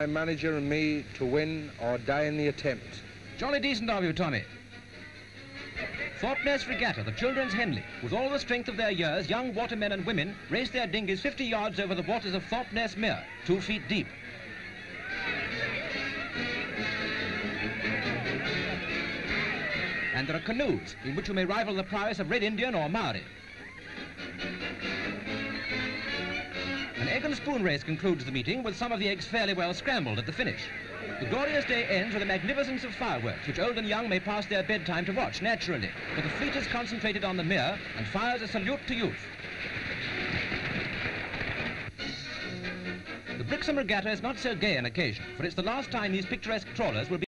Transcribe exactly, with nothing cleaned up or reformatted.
My manager and me to win or die in the attempt. Jolly decent of you, Tommy. Thorpeness Regatta, the children's Henley. With all the strength of their years, young watermen and women race their dinghies fifty yards over the waters of Thorpeness Mere, two feet deep. And there are canoes, in which you may rival the prowess of Red Indian or Maori. An egg and spoon race concludes the meeting, with some of the eggs fairly well scrambled at the finish. The glorious day ends with a magnificence of fireworks, which old and young may pass their bedtime to watch, naturally, for the fleet is concentrated on the Mere and fires a salute to youth. The Brixham Regatta is not so gay an occasion, for it's the last time these picturesque trawlers will be